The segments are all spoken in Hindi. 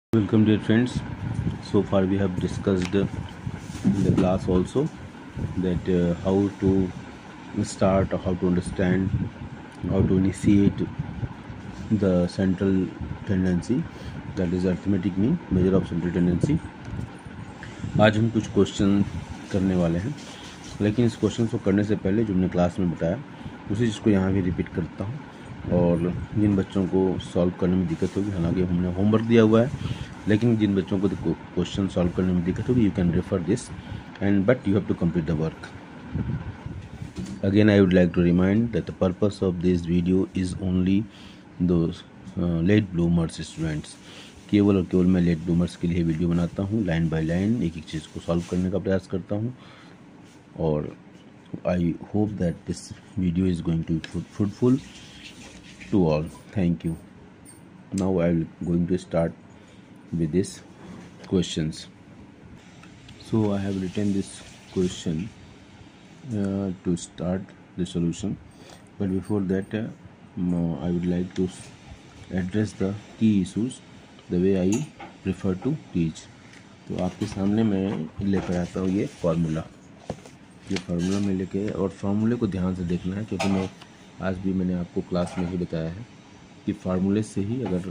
Welcome dear friends. So far we have discussed in the class also that how to start or how to understand, how to initiate the central tendency, that is arithmetic mean, measure of central tendency. आज हम कुछ क्वेश्चन करने वाले हैं, लेकिन इस क्वेश्चन को करने से पहले जो हमने क्लास में बताया उसी चीज़ को यहाँ भी रिपीट करता हूँ। और जिन बच्चों को सॉल्व करने में दिक्कत होगी, हालांकि हमने होमवर्क दिया हुआ है, लेकिन जिन बच्चों को क्वेश्चन सॉल्व करने में दिक्कत होगी, you can refer this and but you have to complete the work. Again, I would like to remind that the purpose of this video is only those late bloomers students. केवल और केवल मैं लेट ब्लूमर्स के लिए वीडियो बनाता हूँ, लाइन बाय लाइन एक एक चीज़ को सॉल्व करने का प्रयास करता हूँ. और I hope that this video is going to be fruitful to all. Thank you. Now I am going to start with these questions. So I have written this question to start the solution, but before that I would like to address the key issues the way I prefer to teach. तो आपके सामने मैं लेकर आता हूँ ये फार्मूला मैं लेके, और फार्मूले को ध्यान से देखना है, क्योंकि मैं आज भी मैंने आपको क्लास में ही बताया है कि फार्मूले से ही अगर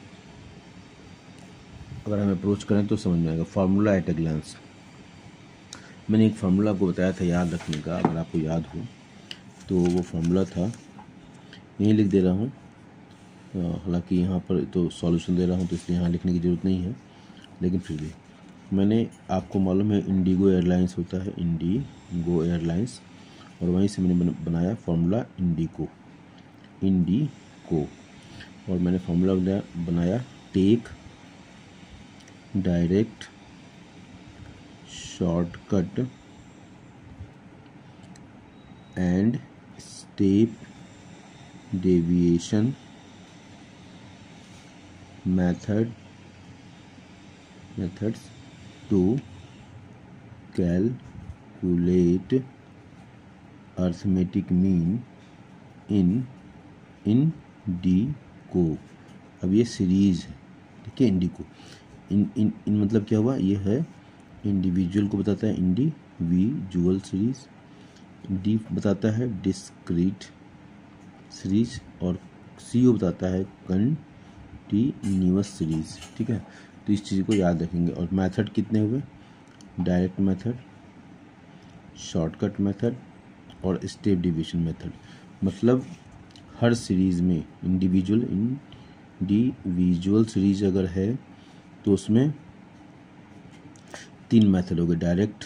हम अप्रोच करें तो समझ में आएगा. Formula at a glance. मैंने एक फार्मूला आपको बताया था याद रखने का, अगर आपको याद हो तो वो फार्मूला था, यहीं लिख दे रहा हूँ. हालांकि यहाँ पर तो सॉल्यूशन दे रहा हूँ तो इसलिए यहाँ लिखने की ज़रूरत नहीं है, लेकिन फिर भी मैंने, आपको मालूम है इंडिगो एयरलाइंस होता है, इंडिगो एयरलाइंस, और वहीं से मैंने बनाया फार्मूला इंडिको. और मैंने फार्मूला बनाया take, direct, shortcut and step deviation methods to calculate arithmetic mean in इंडिको. अब ये सीरीज है, ठीक है. इंडिको इन मतलब क्या हुआ, ये है इंडिविजुअल को बताता है इंडिविजुअल सीरीज, डी बताता है डिस्क्रीट सीरीज, और सीओ बताता है कंटिन्यूअस सीरीज, ठीक है. तो इस चीज़ को याद रखेंगे. और मेथड कितने हुए, डायरेक्ट मेथड, शॉर्टकट मेथड और स्टेप डिवीजन मेथड. मतलब हर सीरीज़ में इंडिविजुअल सीरीज अगर है तो उसमें 3 मेथड हो गए, डायरेक्ट,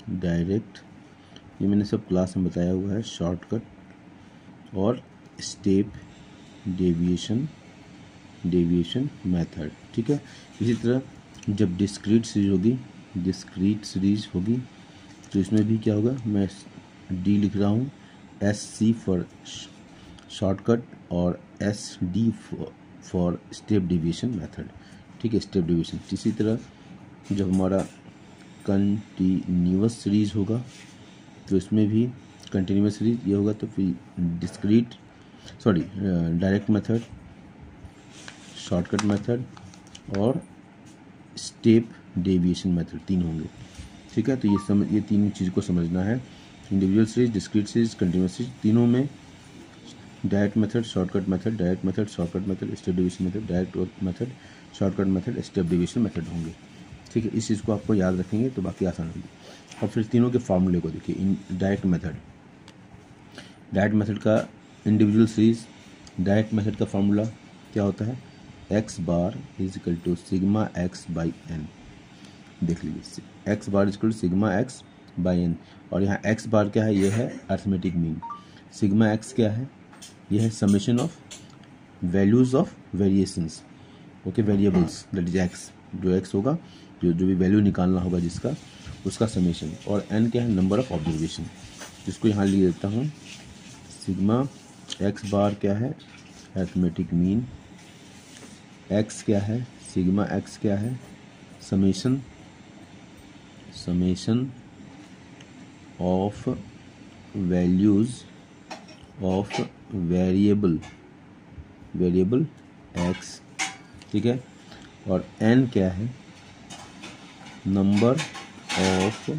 ये मैंने सब क्लास में बताया हुआ है, शॉर्टकट और स्टेप डेविएशन मेथड, ठीक है. इसी तरह जब डिस्क्रीट सीरीज होगी तो इसमें भी क्या होगा, मैं डी लिख रहा हूँ, SC फॉर शॉर्टकट और SD for step division method, ठीक है, स्टेप डिवीजन. इसी तरह जब हमारा कंटिन्यूअस सीरीज होगा तो इसमें भी कंटिन्यूअस सीरीज ये होगा, तो फिर डायरेक्ट मेथड, शॉर्टकट मेथड और स्टेप डेविएशन मेथड 3 होंगे, ठीक है. तो ये 3 चीज़ को समझना है. Individual series, discrete series, continuous series, तीनों में direct method, shortcut method, direct method, shortcut method, step division method, direct method, shortcut method, step division method होंगे, ठीक है. इस चीज़ को आपको याद रखेंगे तो बाकी आसान होगी. और फिर तीनों के फार्मूले को देखिए. डायरेक्ट मेथड का इंडिविजुअल सीरीज, डायरेक्ट मेथड का फार्मूला क्या होता है, x bar is equal to sigma x by n. देख लीजिए, x bar is equal to sigma x by n. और यहाँ x बार क्या है, ये है अर्थमेटिक मीन. सिग्मा x क्या है, ये है summation of values of variations, okay, variables, that is x. जो x होगा, जो भी वैल्यू निकालना होगा जिसका, उसका समेशन. और n क्या है, नंबर ऑफ ऑब्जर्वेशन, जिसको यहाँ लिख देता हूँ. सिग्मा x बार क्या है, अर्थमेटिक मीन. x क्या है, सिग्मा x क्या है, summation of values of variable x, ठीक है. और n क्या है, number of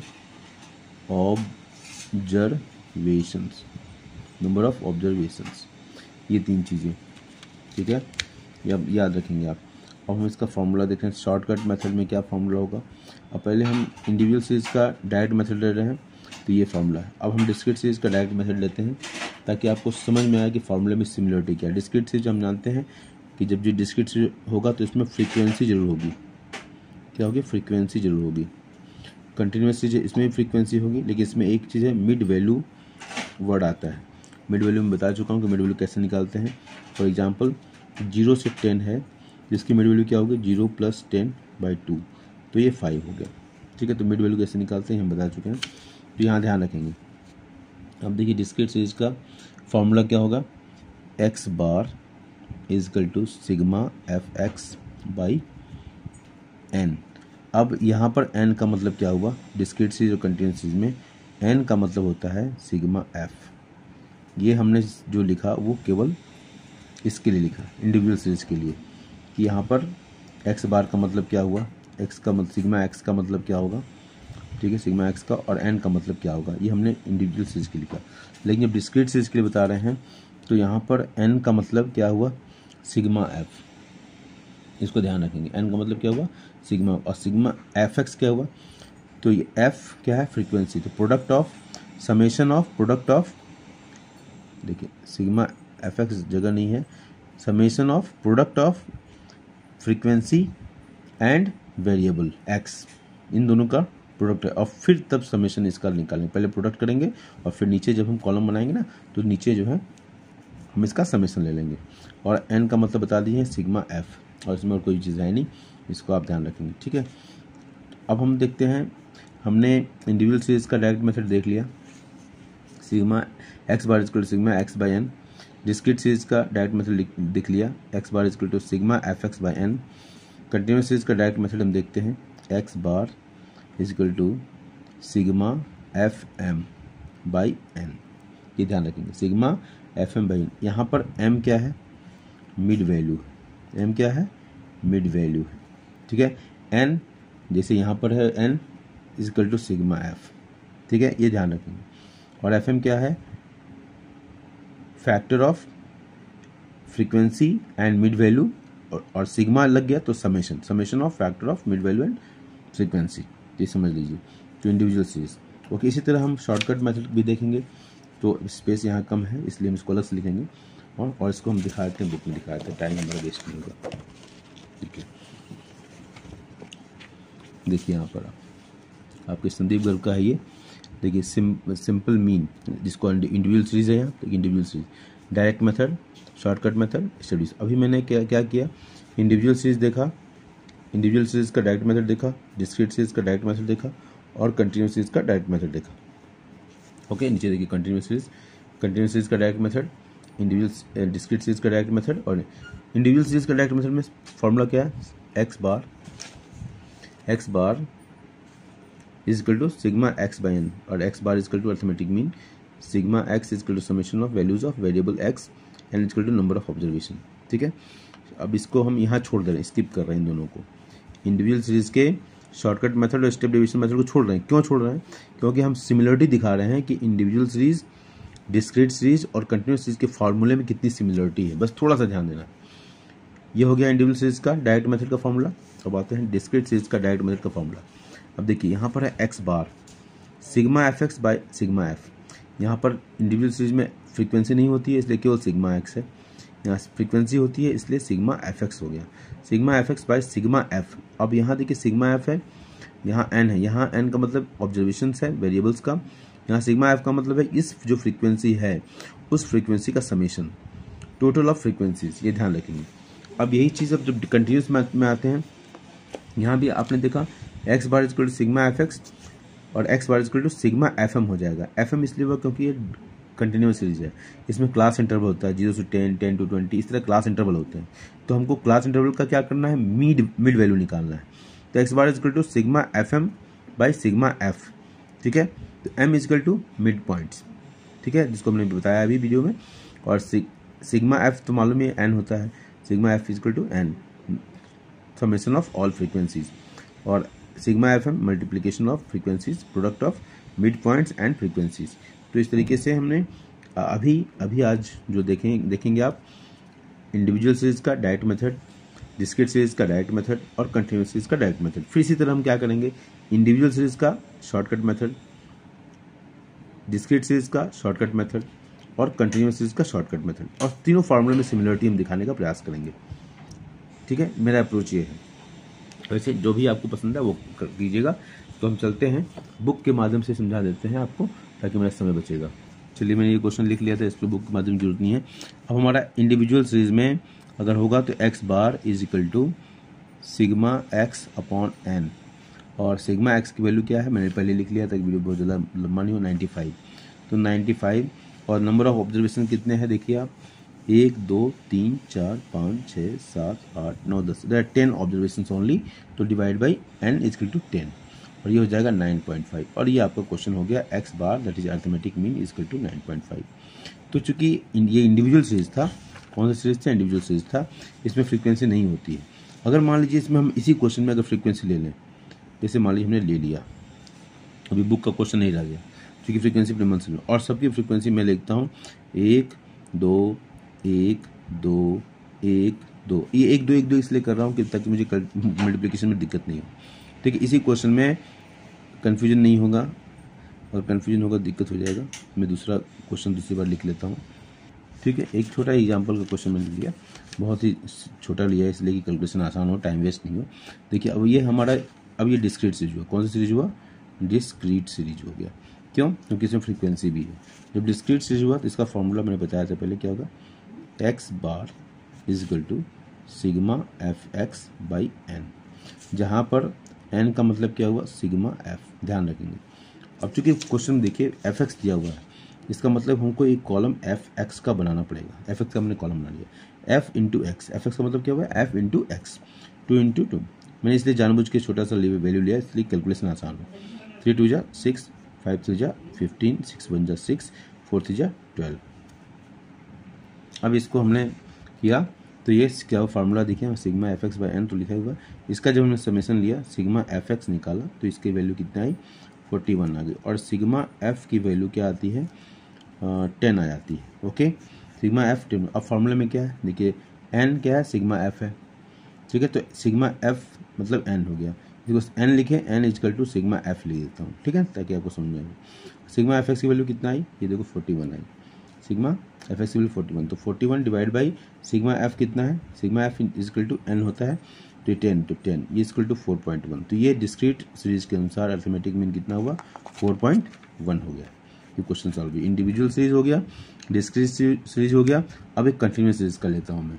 observations, number of observations, ये 3 चीज़ें, ठीक है, ये अब याद रखेंगे आप। अब हम इसका फॉर्मूला देखें, शॉर्टकट मेथड में क्या फॉर्मूला होगा। अब पहले हम इंडिविजुअल सीरीज़ का डायरेक्ट मेथड ले रहे हैं, तो ये फार्मूला है। अब हम डिस्क्रीट सीरीज़ का डायरेक्ट मेथड लेते हैं ताकि आपको समझ में आए कि फार्मूले में सिमिलरिटी क्या है। डिस्क्रीट सीरीज हम जानते हैं कि जब जो डिस्क्रीट सीरीज होगा तो इसमें फ्रीक्वेंसी जरूर होगी, क्या होगी, फ्रीक्वेंसी जरूर होगी। कंटिन्यूस सीरीज इसमें भी फ्रीक्वेंसी होगी, लेकिन इसमें एक चीज़ है, मिड वैल्यू वर्ड आता है। मिड वैल्यू में बता चुका हूँ कि मिड वैल्यू कैसे निकालते हैं। फॉर एग्जांपल 0 से 10 है, जिसकी मिड वैल्यू क्या होगी, 0 + 10/2, तो ये 5 हो गया, ठीक है। तो मिड वैल्यू कैसे निकालते हैं हम बता चुके हैं, तो यहाँ ध्यान रखेंगे। अब देखिए डिस्क्रीट सीरीज का फॉर्मूला क्या होगा, x बार = सिग्मा fx/n। अब यहाँ पर n का मतलब क्या हुआ, डिस्क्रीट सीरीज और कंटिन्यूस सीरीज में n का मतलब होता है सिग्मा f। ये हमने जो लिखा वो केवल इसके लिए लिखा, इंडिविजुअल सीरीज के लिए, कि यहाँ पर x बार का मतलब क्या हुआ, x का मतलब सिग्मा x का मतलब क्या होगा, ठीक है, सिग्मा x का, और n का मतलब क्या होगा, ये हमने इंडिविजुअल सीरीज के लिए लिखा। लेकिन जब डिस्क्रीट सीरीज के लिए बता रहे हैं तो यहाँ पर n का मतलब क्या हुआ, सिग्मा f, इसको ध्यान रखेंगे। n का मतलब क्या हुआ, सिग्मा, और सिग्मा fx क्या हुआ, तो ये f क्या है, फ्रीक्वेंसी, तो product of summation of product of, देखिए सिग्मा fx जगह नहीं है, summation of product of frequency and variable x, इन दोनों का प्रोडक्ट है, और फिर तब समेशन इसका निकालेंगे। पहले प्रोडक्ट करेंगे और फिर नीचे जब हम कॉलम बनाएंगे ना, तो नीचे जो है हम इसका समेशन ले लेंगे। और n का मतलब बता दिए सिग्मा f, और इसमें और कोई चीज़ है नहीं, इसको आप ध्यान रखेंगे, ठीक है। अब हम देखते हैं, हमने इंडिविजुअल सीरीज का डायरेक्ट मेथड देख लिया, sigma x bar = sigma x/n। Discrete series का डायरेक्ट मेथड देख लिया, x bar = sigma fx/n। Continuous series का डायरेक्ट मेथड हम देखते हैं, x बार = सिग्मा fm/n, ये ध्यान रखेंगे, सिग्मा fm/n। यहाँ पर m क्या है, मिड वैल्यू, m क्या है, मिड वैल्यू है, ठीक है। n जैसे यहाँ पर है n = सिग्मा f, ठीक है, ये ध्यान रखेंगे। और fm क्या है, factor of frequency and mid value, और सिग्मा लग गया तो summation of factor of mid value and frequency, ये समझ लीजिए, तो इंडिविजुअल सीरीज। ओके, इसी तरह हम शॉर्टकट मेथड भी देखेंगे, तो स्पेस यहाँ कम है इसलिए हम इसको अलग से लिखेंगे, और इसको हम दिखा देते हैं, बुक में दिखा देते हैं, टाइम हमारा वेस्ट नहीं होगा, ठीक है। देखिए यहाँ पर आपके संदीप गर्ग का है ये, देखिए सिंपल मीन, जिसको इंडिविजुअल सीरीज है यहाँ, तो individual series, direct method, shortcut method, studies. अभी मैंने क्या किया, इंडिविजुअल सीरीज देखा, इंडिविजुअल सीरीज का डायरेक्ट मेथड देखा, डिस्क्रीट सीरीज का डायरेक्ट मेथड देखा, और कंटिन्यूस सीरीज का डायरेक्ट मेथड देखा। ओके, नीचे देखिए कंटिन्यूस सीरीज का direct method, individual discrete series का डायरेक्ट मेथड, और इंडिविजुअल सीरीज का डायरेक्ट मेथड में फॉर्मूला क्या है, x बार = सिग्मा x/n, और x bar = arithmetic mean, sigma x = summation of values of variable x and = number of observation, ठीक है। अब इसको हम यहाँ छोड़ दे रहे हैं, स्किप कर रहे हैं इन दोनों को, इंडिविजुअल सीरीज के शॉर्टकट मेथड और स्टेप डेविएशन मेथड को छोड़ रहे हैं। क्यों छोड़ रहे हैं, क्योंकि हम सिमिलरिटी दिखा रहे हैं कि इंडिविजुअल सीरीज, डिस्क्रीट सीरीज और कंटिन्यूस सीरीज के फार्मूले में कितनी सिमिलरिटी है, बस थोड़ा सा ध्यान देना। ये हो गया इंडिविजुअल सीरीज का डायरेक्ट मेथड का फॉर्मूला। अब आते हैं डिस्क्रीट सीरीज का डायरेक्ट मेथड का फॉर्मूला। अब देखिए यहाँ पर है x बार सिग्मा fx/सिग्मा f। यहाँ पर इंडिविजुअल सीरीज में फ्रीक्वेंसी नहीं होती है इसलिए केवल सिग्मा x है, यहाँ फ्रीक्वेंसी होती है इसलिए सिग्मा fx हो गया, सिग्मा fx/सिग्मा f। अब यहाँ देखिए सिग्मा f है, यहाँ n है, यहाँ n का मतलब ऑब्जर्वेशंस है वेरिएबल्स का, यहाँ सिग्मा f का मतलब है इस जो फ्रीक्वेंसी है उस फ्रीक्वेंसी का समेशन, टोटल ऑफ फ्रीक्वेंसीज, ये ध्यान रखेंगे। अब यही चीज़ अब जब कंटिन्यूस में आते हैं, यहाँ भी आपने देखा x बार = सिग्मा fx और x बार = सिग्मा fm हो जाएगा। fm इसलिए हुआ क्योंकि ये कंटिन्यूस सीरीज है, इसमें क्लास इंटरवल होता है 0 से 10, 10 to 20, इस तरह क्लास इंटरवल होते हैं। तो हमको क्लास इंटरवल का क्या करना है, मिड वैल्यू निकालना है। तो x बार = सिग्मा fm/सिग्मा f, ठीक है। तो m = मिड पॉइंट्स, ठीक है, जिसको हमने बताया अभी वीडियो में। और सिग्मा f तो मालूम है n होता है, sigma f = n, summation of all frequencies, और sigma f m multiplication of frequencies, product of mid points and frequencies. तो इस तरीके से हमने अभी आज जो देखेंगे आप इंडिविजुअल सीरीज का डायरेक्ट मेथड, डिस्क्रीट सीरीज का डायरेक्ट मेथड और कंटिन्यूस सीरीज का डायरेक्ट मेथड। फिर इसी तरह हम क्या करेंगे, इंडिविजुअल सीरीज का शॉर्टकट मेथड, डिस्क्रीट सीरीज का शॉर्टकट मेथड और कंटिन्यूस सीरीज का शॉर्टकट मेथड, और तीनों फार्मूले में सिमिलरिटी हम दिखाने का प्रयास करेंगे। ठीक है, मेरा अप्रोच ये है। वैसे जो भी आपको पसंद है वो कीजिएगा। तो हम चलते हैं, बुक के माध्यम से समझा देते हैं आपको ताकि मेरा समय बचेगा। चलिए, मैंने ये क्वेश्चन लिख लिया था, इस पर बुक के माध्यम की जरूरत नहीं है। अब हमारा इंडिविजुअल सीरीज में अगर होगा तो x bar is equal to sigma x upon n, और सिग्मा एक्स की वैल्यू क्या है मैंने पहले लिख लिया था, वीडियो बहुत ज़्यादा लंबा नहीं हो, 95। तो 95 और नंबर ऑफ ऑब्जर्वेशन कितने हैं देखिए आप, 1 2 3 4 5 6 7 8 9 10, देयर आर 10 ऑब्जर्वेशन ओनली। तो divide by n is equal to 10, और ये हो जाएगा 9.5। और ये आपका क्वेश्चन हो गया x bar that is arithmetic mean is equal to 9.5। तो चूंकि ये इंडिविजुअल सीरीज था, कौन सा सीरीज था, इंडिविजुअल सीरीज था, इसमें फ्रीक्वेंसी नहीं होती है। अगर मान लीजिए इसमें हम इसी क्वेश्चन में अगर फ्रीक्वेंसी ले लें, जैसे मान लीजिए हमने ले लिया, अभी बुक का क्वेश्चन नहीं रह गया क्योंकि फ्रीक्वेंसी प्रीमल्स में, और सबकी फ्रीक्वेंसी मैं लिखता हूँ 1 2 1 2 1 2। ये 1 2 1 2 इसलिए कर रहा हूँ कि ताकि मुझे मल्टीप्लिकेशन में दिक्कत नहीं हो। ठीक है, इसी क्वेश्चन में कन्फ्यूजन नहीं होगा, और कन्फ्यूजन होगा दिक्कत हो जाएगा। मैं दूसरा क्वेश्चन दूसरी बार लिख लेता हूँ। ठीक है, एक छोटा एग्जाम्पल का क्वेश्चन मैंने लिया, बहुत ही छोटा लिया है इसलिए कि कैलकुलेशन आसान हो, टाइम वेस्ट नहीं हो। देखिए अब ये हमारा, अब ये डिस्क्रीट सीरीज हुआ, कौन सा सीरीज हुआ, डिस्क्रीट सीरीज हो गया। क्यों, क्योंकि इसमें फ्रीक्वेंसी भी है। जब डिस्क्रीट सीरीज हुआ तो इसका फॉर्मूला मैंने बताया था पहले, क्या होगा, x bar is equal to sigma f x by n, जहाँ पर एन का मतलब क्या हुआ, सिग्मा एफ, ध्यान रखेंगे। अब चूंकि क्वेश्चन देखिए एफ एक्स दिया हुआ है, इसका मतलब हमको एक कॉलम एफ एक्स का बनाना पड़ेगा। एफ एक्स का हमने कॉलम बना लिया, f into x, f x का मतलब क्या हुआ, एफ इंटू एक्स, 2 इंटू 2। मैंने इसलिए जानबूझ के छोटा सा वैल्यू लिया, इसलिए कैलकुलेशन आसान हो। 3 2 जा 6, 5 3 जा 15, 6 1 जा 6, 4 3 जा 12। अब इसको हमने किया तो ये क्या फार्मूला देखिए, sigma f x by n तो लिखा हुआ है। इसका जब हमने समेशन लिया, सिग्मा एफ एक्स निकाला तो इसकी वैल्यू कितना आई, 41 आ गई, और सिग्मा एफ की वैल्यू क्या आती है, 10 आ जाती है। Okay, sigma f 10। अब फार्मूले में क्या है देखिए, एन क्या है, सिग्मा एफ है। ठीक है, तो सिग्मा एफ मतलब एन हो गया, इसको एन लिखे, n is equal to sigma f लिख देता हूँ। ठीक है, ताकि आपको समझ में आए। सिग्मा एफ एक्स की वैल्यू कितना आई, ये देखो 41 आई, सिग्मा एफ एक्स की वैल्यू 41। तो 41 डिवाइड बाई सिग्मा एफ कितना है, sigma f is equal to n होता है, तो 10, तो 10 ये इजकल टू 4.1। तो ये डिस्क्रीट सीरीज के अनुसार अरिथमेटिक मीन कितना हुआ, 4.1 हो गया। ये क्वेश्चन सॉल्व हुआ। इंडिविजुअल सीरीज हो गया, डिस्क्रीट सीरीज हो गया। अब एक कंटिन्यूस सीरीज का लेता हूँ मैं।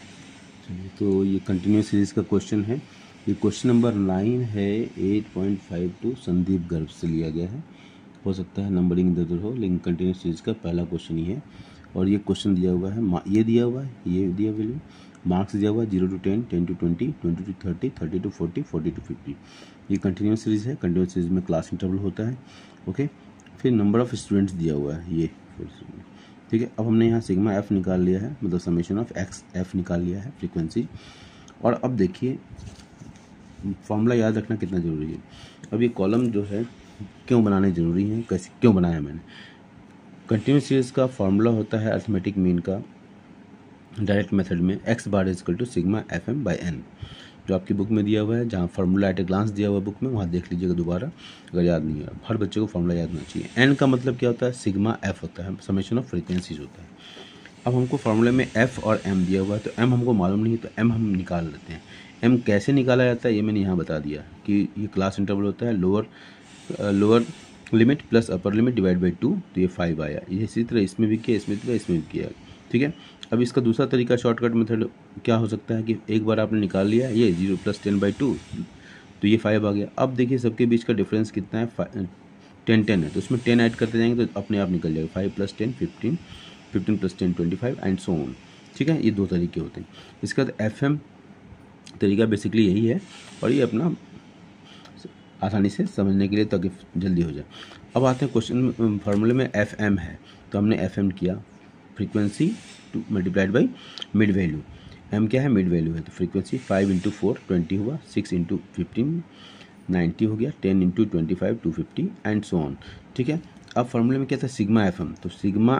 तो ये कंटिन्यूस सीरीज का क्वेश्चन है, ये क्वेश्चन नंबर 9 है, 8.52 संदीप गर्भ से लिया गया है। हो सकता है नंबरिंग इधर उधर हो, लेकिन कंटिन्यूस सीरीज का पहला क्वेश्चन ही है। और ये क्वेश्चन दिया हुआ है, ये दिया हुआ है, ये दिया वैल्यू, मार्क्स दिया हुआ है 0 to 10, 10 to 20, 20 to 30, 30 to 40, 40 to 50। ये कंटिन्यूस सीरीज है। कंटिन्यूस सीरीज में क्लास इंटरवल होता है। ओके, फिर नंबर ऑफ स्टूडेंट्स दिया हुआ है ये। ठीक है, अब हमने यहाँ सिग्मा एफ निकाल लिया है, मतलब समेशन ऑफ एक्स एफ निकाल लिया है, फ्रीक्वेंसी। और अब देखिए फॉर्मूला याद रखना कितना ज़रूरी है। अब ये कॉलम जो है क्यों बनाने ज़रूरी है, कैसे क्यों बनाया मैंने। कंटिन्यूस सीरीज का फॉर्मूला होता है अरिथमेटिक मीन का डायरेक्ट मेथड में, x bar is equal to sigma f m by n, जो आपकी बुक में दिया हुआ है, जहाँ फार्मूला एट ए ग्लांस दिया हुआ है बुक में, वहाँ देख लीजिएगा दोबारा अगर याद नहीं है। हर बच्चे को फार्मूला याद होना चाहिए। एन का मतलब क्या होता है, सिग्मा एफ होता है, समेशन ऑफ फ्रीक्वेंसीज होता है। अब हमको फार्मूले में एफ और एम दिया हुआ है, तो एम हमको मालूम नहीं है, तो एम हम निकाल लेते हैं। एम कैसे निकाला जाता है ये मैंने यहाँ बता दिया कि ये क्लास इंटरवल होता है, lower limit plus upper limit divide by 2, तो ये 5 आया। ये इसी तरह इसमें भी किया, इसमें भी किया। ठीक है, अब इसका दूसरा तरीका शॉर्टकट मेथड क्या हो सकता है कि एक बार आपने निकाल लिया ये 0 + 10/2, तो ये 5 आ गया। अब देखिए सबके बीच का डिफरेंस कितना है, 10 है, तो उसमें 10 ऐड करते जाएंगे तो अपने आप निकल जाएगा। 5 + 10 15, 15 + 10 25 एंड सो ऑन। ठीक है, ये दो तरीके होते हैं। इसके बाद FM तरीका बेसिकली यही है, और ये अपना आसानी से समझने के लिए ताकि जल्दी हो जाए। अब आते हैं क्वेश्चन फार्मूले में FM है, तो हमने FM किया frequency to multiplied by mid value. m क्या है, मिड वैल्यू है, तो फ्रीक्वेंसी 5 इंटू 4 20 हुआ, 6 इंटू 15 90 हो गया, 10 इंटू 25 250 एंड सो ऑन। ठीक है, अब फॉर्मूले में क्या था, सिग्मा एफ एम, तो sigma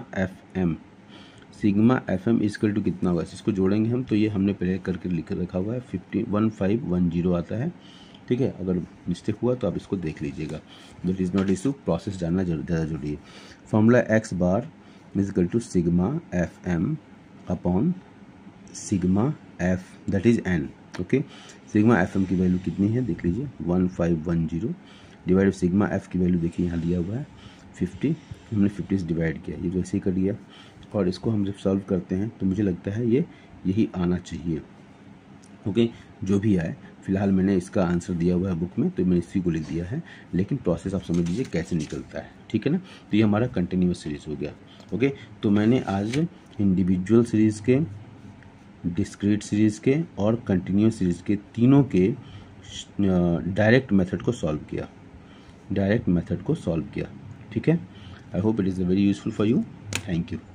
f m is equal to कितना होगा, इसको जोड़ेंगे हम, तो ये हमने पहले करके लिख रखा हुआ है 1510 आता है। ठीक है, अगर मिस्टेक हुआ तो आप इसको देख लीजिएगा, that is not issue, process जानना ज़्यादा जरूरी है। Formula x bar is equal to sigma f m upon sigma f that is n. Okay, sigma f m की वैल्यू कितनी है देख लीजिए, 1510 डिवाइड सिग्मा एफ की वैल्यू देखिए यहाँ दिया हुआ है 50, हमने 50 से डिवाइड किया, ये वैसे ही कर दिया। और इसको हम जब सॉल्व करते हैं तो मुझे लगता है ये यही आना चाहिए। ओके, जो भी आए, फिलहाल मैंने इसका आंसर दिया हुआ है बुक में, तो मैंने इसी को लिख दिया है, लेकिन प्रोसेस आप समझ लीजिए कैसे निकलता है। ठीक है ना, तो ये हमारा कंटिन्यूअस सीरीज हो गया। ओके, तो मैंने आज इंडिविजुअल सीरीज़ के, डिस्क्रीट सीरीज़ के और कंटिन्यूअस सीरीज़ के तीनों के डायरेक्ट मेथड को सॉल्व किया। ठीक है, I hope it is very useful for you. Thank you.